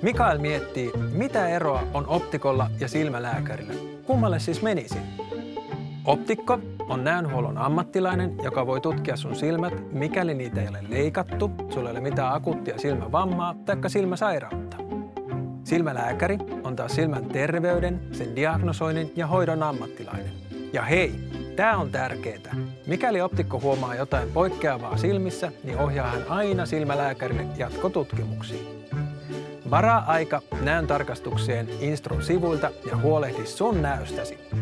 Mikael miettii, mitä eroa on optikolla ja silmälääkärillä. Kummalle siis menisin? Optikko on näönhuollon ammattilainen, joka voi tutkia sun silmät, mikäli niitä ei ole leikattu, sulla ei ole mitään akuuttia silmävammaa tai silmäsairautta. Silmälääkäri on taas silmän terveyden, sen diagnosoinnin ja hoidon ammattilainen. Ja hei, tää on tärkeetä. Mikäli optikko huomaa jotain poikkeavaa silmissä, niin ohjaa hän aina silmälääkärille jatkotutkimuksiin. Varaa aika näön tarkastukseen Instrun sivuilta ja huolehdi sun näöstäsi.